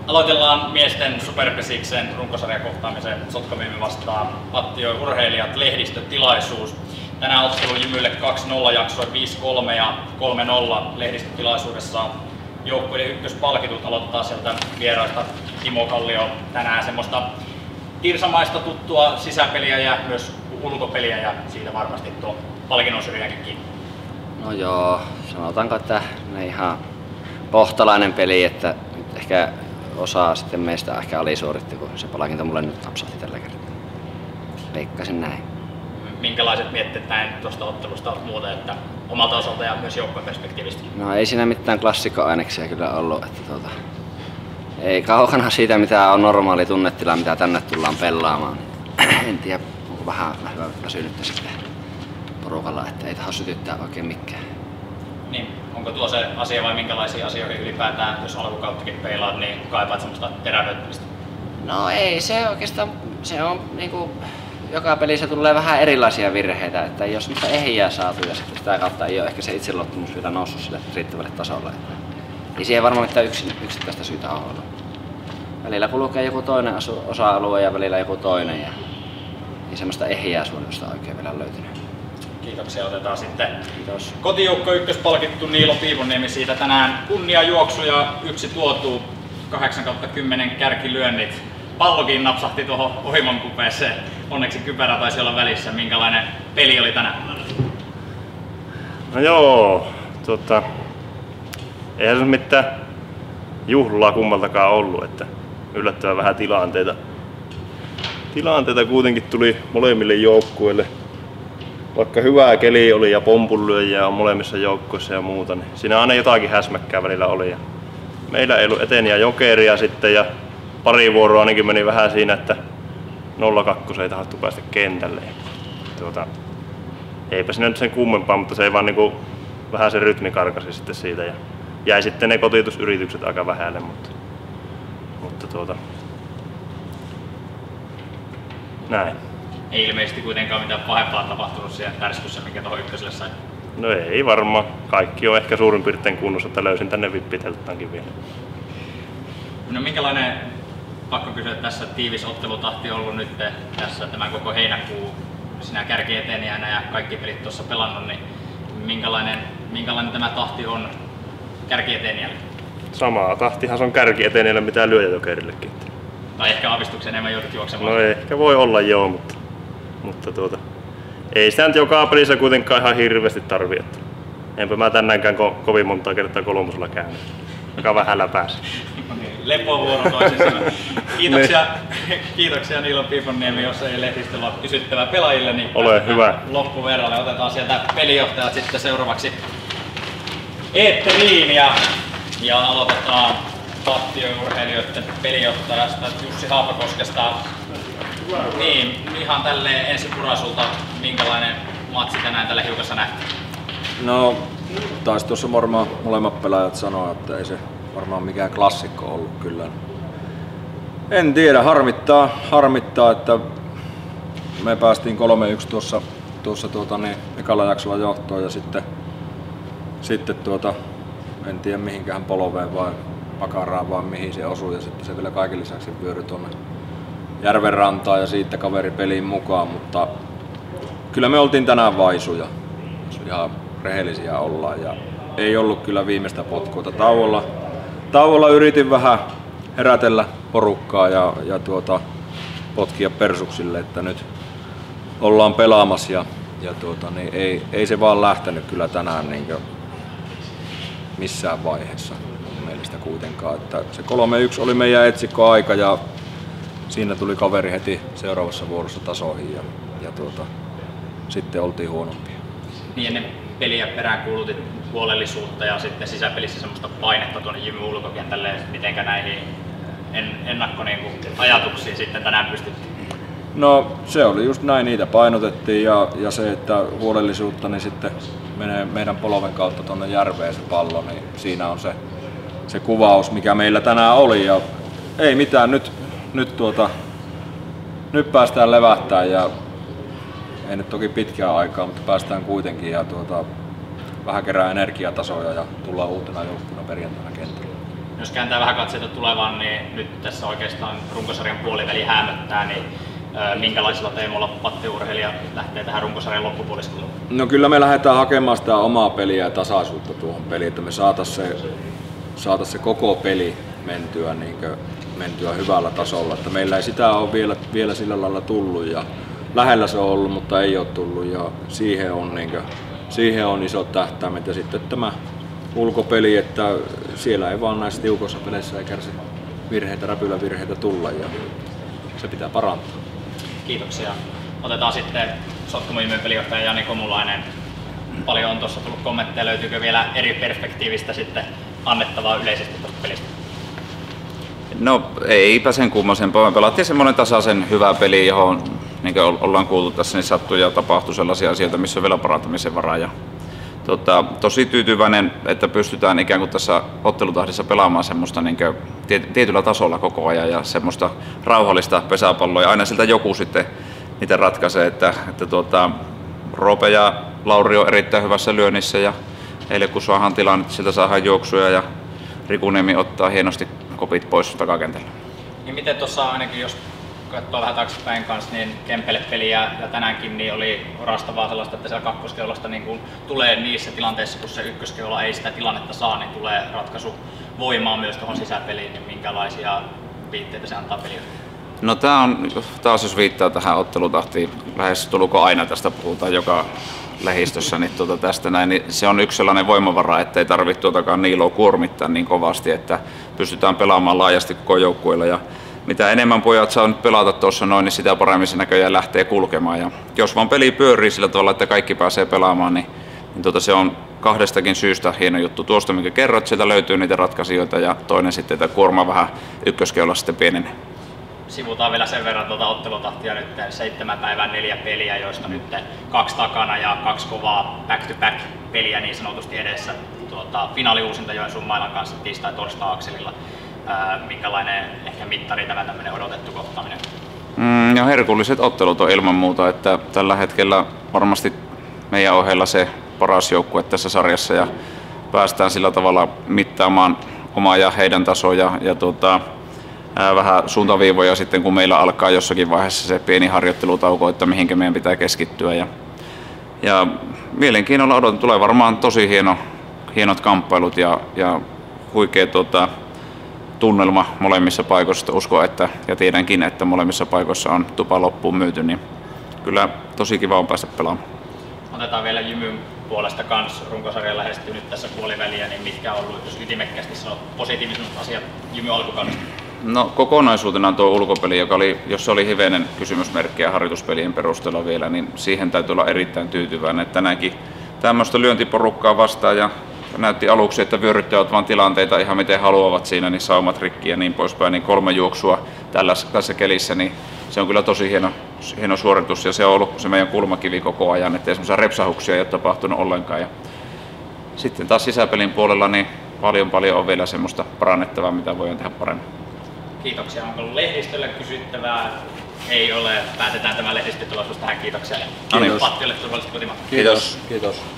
Aloitellaan miesten Superpesiksen runkosarjakohtaamisen Sotkamoemi vastaan Pattijoen urheilijat lehdistötilaisuus. Tänään ottelu Jymylle 2-0 jaksoi 5-3 ja 3-0 lehdistötilaisuudessa. Joukkueiden ykköspalkitut aloittaa sieltä vieraista Timo Kallio. Tänään semmoista tirsamaista tuttua sisäpeliä ja myös ulkopeliä ja siitä varmasti tuo palkinnon syrjäkin. No joo, sanotaanko, että ne ihan kohtalainen peli, että ehkä osa sitten meistä ehkä alisuoritti, kun se palkinto mulle nyt napsahti tällä kertaa. Veikkasin näin. Minkälaiset mietteet näin tuosta ottelusta muuten, että omalta osalta ja myös joukkueen perspektiivistä? No ei siinä mitään klassikkoaineksia kyllä ollut, että ei kaukana siitä mitä on normaali tunnetila, mitä tänne tullaan pelaamaan. En tiedä, onko vähän väsynyttä sitten porukalla, että ei taho sytyttää oikein mikään. Niin, onko tuo se asia vai minkälaisia asioihin ylipäätään, jos alkukauttakin peilaat, niin kaipaat semmoista terävöittämistä? No ei, se oikeastaan, se on niinku, joka pelissä tulee vähän erilaisia virheitä, että ei ole semmoista ehjää saatu ja sitten sitä kautta ei ole ehkä se itseluottamus vielä noussut sille riittävälle tasolle. Ei siihen varmaan mitään yksittäistä syytä ole ollut. Välillä kulkee joku toinen osa-alue ja välillä joku toinen ja ei semmoista ehjää suunnitelmasta oikein vielä löytynyt. Kiitoksia, otetaan sitten Kiitos. Kotijoukko ykköspalkittu Niilo Piiponniemi siitä tänään kunniajuoksu ja yksi tuotu 8/10 kärkilyönnit. Pallokin napsahti tuohon ohimon kupeeseen. Onneksi kypärä taisi olla välissä. Minkälainen peli oli tänään? No joo, eihän se mitään juhlaa kummaltakaan ollut, että yllättävän vähän tilanteita. Tilanteita kuitenkin tuli molemmille joukkueille. Vaikka hyvää keli oli ja pompunlyöjiä on molemmissa joukkoissa ja muuta, niin siinä aina jotakin häsmäkkää välillä oli. Ja meillä ei ollut eteniä jokeria sitten ja pari vuoroa ainakin meni vähän siinä, että 0-2 ei tahattu päästä kentälle. Eipä siinä nyt sen kummempaa, mutta se ei vaan niinku vähän se rytmi karkasi sitten siitä ja jäi sitten ne kotitusyritykset aika vähälle, mutta näin. Ei ilmeisesti kuitenkaan mitään pahempaa tapahtunut siellä tärskyssä, mikä tuohon ykköselle sai. No ei varmaan. Kaikki on ehkä suurin piirtein kunnossa, että löysin tänne vippitelttaankin vielä. No minkälainen, pakko kysyä tässä, tiivis ottelutahti on ollut nyt tässä tämän koko heinäkuu sinä kärkietenijänä ja kaikki pelit tuossa pelannut, niin minkälainen tämä tahti on kärkietenijälle? Samaa tahtihan se on kärkietenijälle mitä lyöjäjokerillekin. Tai ehkä aavistuksen enemmän joudut juoksemaan? No ehkä voi olla joo, mutta ei sitä nyt joka pelissä kuitenkaan ihan hirveästi tarvii. Enpä mä tänäänkään kovin monta kertaa kolmosella käynyt. Aika vähällä pääsi. Lepovuoro toisin sanoen. Kiitoksia Niilo Piiponniemi, jos ei lehdistöllä ole kysyttävää pelaajille, niin ole hyvä. Loppuverralle otetaan sieltä pelijohtajat sitten seuraavaksi eetteriin ja aloitetaan Pattijoen urheilijoiden pelijohtajasta Jussi Haapakoskesta. Niin, ihan tälleen ensipuraisulta, minkälainen matsi tänään tällä hiukassa nähtiin? No, taisi tuossa varmaan molemmat pelaajat sanoa, että ei se varmaan mikään klassikko ollut kyllä. En tiedä, harmittaa, että me päästiin 3-1 tuossa ekalla jaksolla johtoon ja sitten en tiedä mihinkään polveen vai pakaraan vai mihin se osui ja sitten se vielä kaiken lisäksi vyöry tuonne järvenrantaan ja siitä kaveri peliin mukaan, mutta kyllä me oltiin tänään vaisuja, jos ihan rehellisiä ollaan ja ei ollut kyllä viimeistä potkuuta. Tauolla yritin vähän herätellä porukkaa ja potkia persuksille, että nyt ollaan pelaamassa ja niin ei se vaan lähtenyt kyllä tänään niin missään vaiheessa mielestä kuitenkaan. Että se 3-1 oli meidän etsikkoaika ja siinä tuli kaveri heti seuraavassa vuorossa tasoihin ja sitten oltiin huonompia. Niin ennen peliä peräänkuulutit huolellisuutta ja sitten sisäpelissä semmoista painetta tuonne Jymy ulkokentälle. Mitenkä näihin ennakkoajatuksiin sitten tänään pystyttiin? No se oli just näin, niitä painotettiin ja se, että huolellisuutta niin sitten menee meidän polven kautta tuonne järveen se pallo, niin siinä on se kuvaus mikä meillä tänään oli ja ei mitään, nyt päästään levähtään ja ei nyt toki pitkään aikaa, mutta päästään kuitenkin ja vähän kerää energiatasoja ja tullaan uutena joukkona perjantaina kentälle. Jos kääntää vähän katseita tulevaan, niin nyt tässä oikeastaan runkosarjan puoliväli häämöttää, niin minkälaisilla teemoilla pattiurheilija lähtee tähän runkosarjan loppupuoliskolle? No kyllä me lähdetään hakemaan sitä omaa peliä ja tasaisuutta tuohon peliin, että me saataisiin se koko peli mentyä hyvällä tasolla. Että meillä ei sitä ole vielä sillä lailla tullut ja lähellä se on ollut, mutta ei ole tullut ja siihen on isot tähtäimet ja sitten tämä ulkopeli, että siellä ei vaan näissä tiukoissa peleissä ei kärsi räpylävirheitä tulla ja se pitää parantaa. Kiitoksia. Otetaan sitten Sotkamon pelijohtaja Jani Komulainen. Paljon on tuossa tullut kommentteja, löytyykö vielä eri perspektiivistä sitten annettavaa yleisesti tuosta pelistä? No eipä sen kummosempaa. Me pelattiin semmoinen tasaisen hyvä peli, johon niin kuin ollaan kuultu tässä, niin sattui ja tapahtui sellaisia asioita, missä on vielä parantamisen varaa. Ja, tosi tyytyväinen, että pystytään ikään kuin tässä ottelutahdissa pelaamaan semmoista niin kuin tietyllä tasolla koko ajan ja semmoista rauhallista pesäpalloa ja aina siltä joku sitten niitä ratkaisee, että Roope ja Lauri on erittäin hyvässä lyönnissä ja eilen kun saadaan tilanne, että sieltä saadaan juoksuja ja Rikuniemi ottaa hienosti kopit pois takakentällä. Niin miten tuossa ainakin jos katsoo vähän taaksepäin kanssa, niin Kempele-peliä ja tänäänkin niin oli orastavaa sellaista, että siellä kakkoskeulasta niin kun tulee niissä tilanteissa, kun se ykköskeula ei sitä tilannetta saa, niin tulee ratkaisu voimaa myös tuohon sisäpeliin, niin minkälaisia viitteitä se antaa peliin? No tää on taas jos viittaa tähän ottelutahtiin, lähes tulko aina tästä puhutaan joka lähistössä, niin tästä näin, niin se on yksi sellainen voimavara, että ei tarvitse tuotakaan niiloa kuormittaa niin kovasti, että pystytään pelaamaan laajasti koko joukkueella ja mitä enemmän pojat saa nyt pelata tuossa noin, niin sitä paremmin se näköjään lähtee kulkemaan. Ja jos vaan peli pyörii sillä tavalla, että kaikki pääsee pelaamaan, niin se on kahdestakin syystä hieno juttu. Tuosta, minkä kerrot, sieltä löytyy niitä ratkaisijoita ja toinen sitten, että kuorma vähän ykköskeulalla sitten pienenee. Sivutaan vielä sen verran ottelutahtia nyt 7 päivää 4 peliä, joista nyt 2 takana ja 2 kovaa back-to-back peliä niin sanotusti edessä. Finaaliuusinta Joensuun Mailan kanssa tiistai-torstai-akselilla. Minkälainen ehkä mittari tämä tämmöinen odotettu kohtaaminen? Ja herkulliset ottelut on ilman muuta, että tällä hetkellä varmasti meidän ohella se paras joukkue tässä sarjassa ja päästään sillä tavalla mittaamaan omaa ja heidän tasoja ja vähän suuntaviivoja sitten kun meillä alkaa jossakin vaiheessa se pieni harjoittelutauko, että mihinkä meidän pitää keskittyä ja mielenkiinnolla odotan, tulee varmaan tosi hienot kamppailut ja huikea tunnelma molemmissa paikoissa. Uskon, että ja tiedänkin, että molemmissa paikoissa on tupa loppuun myyty, niin kyllä tosi kiva on päästä pelaamaan. Otetaan vielä Jymyn puolesta kans runkosarjan lähestyy nyt tässä puoliväliä, niin mitkä on ollut, jos ytimekkästi sanot, positiivisimmat asiat Jymy alkukaudesta? No kokonaisuutena tuo ulkopeli, jossa oli hivenen kysymysmerkkiä harjoituspelien perusteella vielä, niin siihen täytyy olla erittäin tyytyväinen, että tänäänkin tämmöistä lyöntiporukkaa vastaan ja näytti aluksi, että vyöryttävät vaan tilanteita ihan miten haluavat siinä, niin saumat rikki ja niin poispäin, niin 3 juoksua tässä kelissä, niin se on kyllä tosi hieno suoritus ja se on ollut se meidän kulmakivi koko ajan, että semmoisia repsahuksia ei ole tapahtunut ollenkaan. Ja sitten taas sisäpelin puolella niin paljon on vielä semmoista parannettavaa, mitä voidaan tehdä paremmin. Kiitoksia. Onko lehdistölle kysyttävää? Ei ole. Päätetään tämä lehdistötilaisuus tähän. Kiitoksia. Kiitos. Pattille turvallisesti kotimaan. Kiitos. Kiitos.